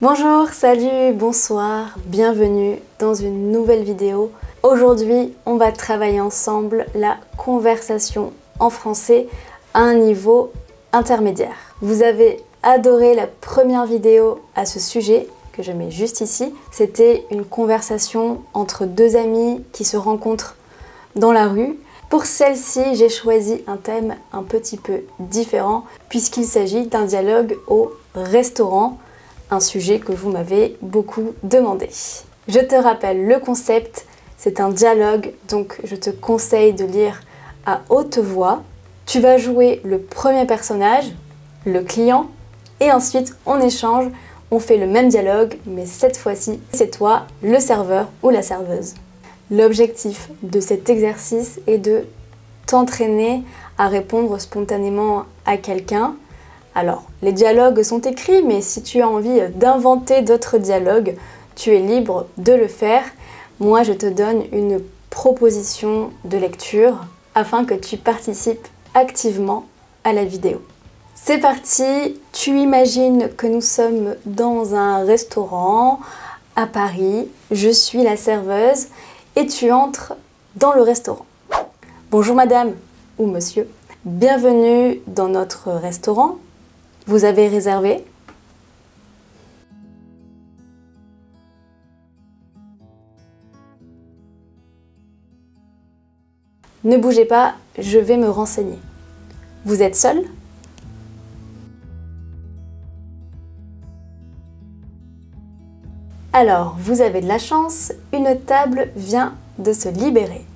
Bonjour, salut, bonsoir, bienvenue dans une nouvelle vidéo. Aujourd'hui, on va travailler ensemble la conversation en français à un niveau intermédiaire. Vous avez adoré la première vidéo à ce sujet, que je mets juste ici. C'était une conversation entre deux amis qui se rencontrent dans la rue. Pour celle-ci, j'ai choisi un thème un petit peu différent puisqu'il s'agit d'un dialogue au restaurant, un sujet que vous m'avez beaucoup demandé. Je te rappelle le concept, c'est un dialogue, donc je te conseille de lire à haute voix. Tu vas jouer le premier personnage, le client, et ensuite on échange, on fait le même dialogue, mais cette fois-ci, c'est toi, le serveur ou la serveuse. L'objectif de cet exercice est de t'entraîner à répondre spontanément à quelqu'un. Alors, les dialogues sont écrits, mais si tu as envie d'inventer d'autres dialogues, tu es libre de le faire. Moi, je te donne une proposition de lecture afin que tu participes activement à la vidéo. C'est parti, tu imagines que nous sommes dans un restaurant à Paris, je suis la serveuse et tu entres dans le restaurant. Bonjour madame ou monsieur, bienvenue dans notre restaurant. Vous avez réservé? Ne bougez pas, je vais me renseigner. Vous êtes seul? Alors, vous avez de la chance, une table vient de se libérer.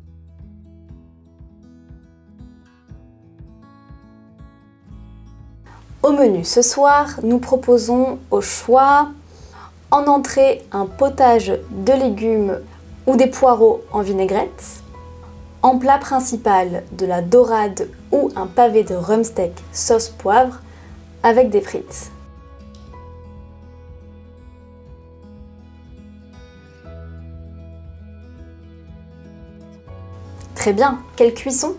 Au menu ce soir, nous proposons au choix en entrée un potage de légumes ou des poireaux en vinaigrette, en plat principal de la dorade ou un pavé de rumsteak sauce poivre avec des frites. Très bien, quelle cuisson?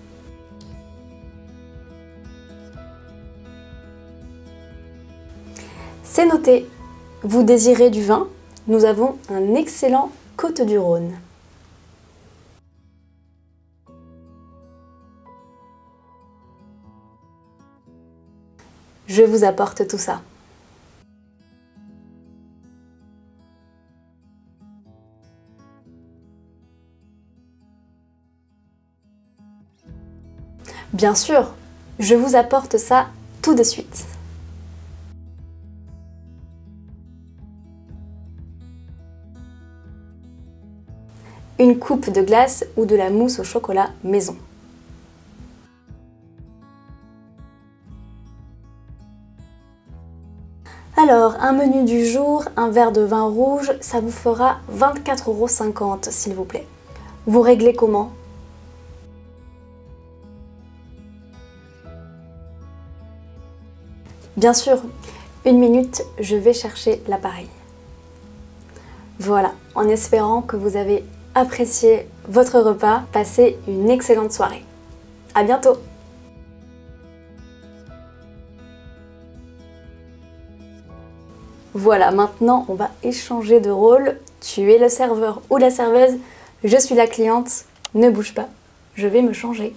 C'est noté. Vous désirez du vin? Nous avons un excellent Côtes-du-Rhône. Je vous apporte tout ça. Bien sûr, je vous apporte ça tout de suite. Une coupe de glace ou de la mousse au chocolat maison. Alors, un menu du jour, un verre de vin rouge, ça vous fera 24,50 € s'il vous plaît. Vous réglez comment? Bien sûr, une minute, je vais chercher l'appareil. Voilà, en espérant que vous avez apprécié votre repas, passez une excellente soirée. À bientôt! Voilà, maintenant on va échanger de rôle. Tu es le serveur ou la serveuse, je suis la cliente. Ne bouge pas, je vais me changer.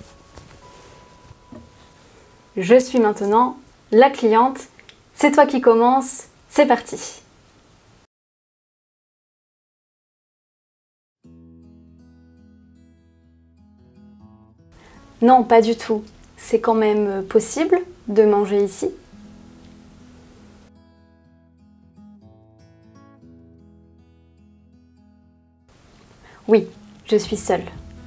Je suis maintenant la cliente. C'est toi qui commence, c'est parti! Non, pas du tout. C'est quand même possible de manger ici. Oui, je suis seule.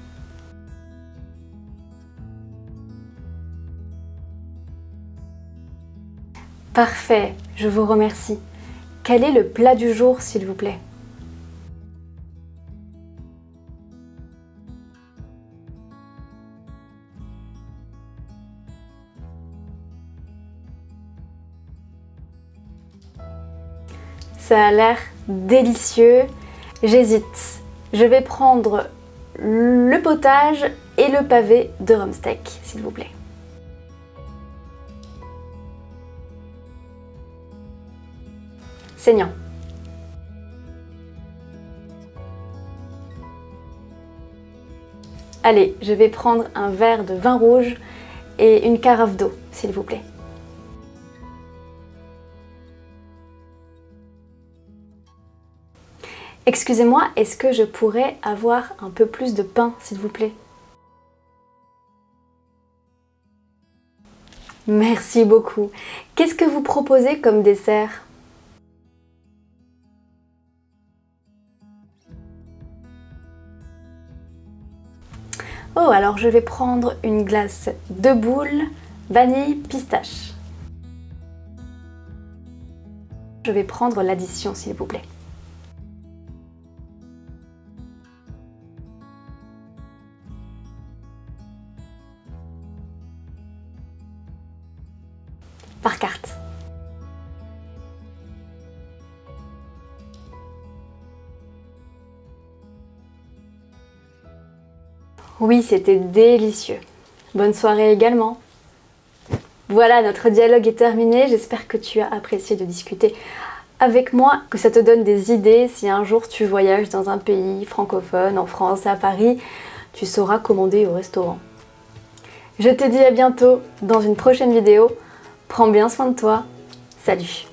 Parfait, je vous remercie. Quel est le plat du jour, s'il vous plaît? Ça a l'air délicieux. J'hésite. Je vais prendre le potage et le pavé de rumsteak, s'il vous plaît. saignant. Allez, je vais prendre un verre de vin rouge et une carafe d'eau, s'il vous plaît. Excusez-moi, est-ce que je pourrais avoir un peu plus de pain, s'il vous plaît? Merci beaucoup. Qu'est-ce que vous proposez comme dessert? Oh, alors je vais prendre une glace de boule, vanille, pistache. Je vais prendre l'addition, s'il vous plaît. Par carte. Oui, c'était délicieux. Bonne soirée également. Voilà, notre dialogue est terminé. J'espère que tu as apprécié de discuter avec moi, que ça te donne des idées. Si un jour tu voyages dans un pays francophone, en France, à Paris, tu sauras commander au restaurant. Je te dis à bientôt dans une prochaine vidéo. Prends bien soin de toi. Salut!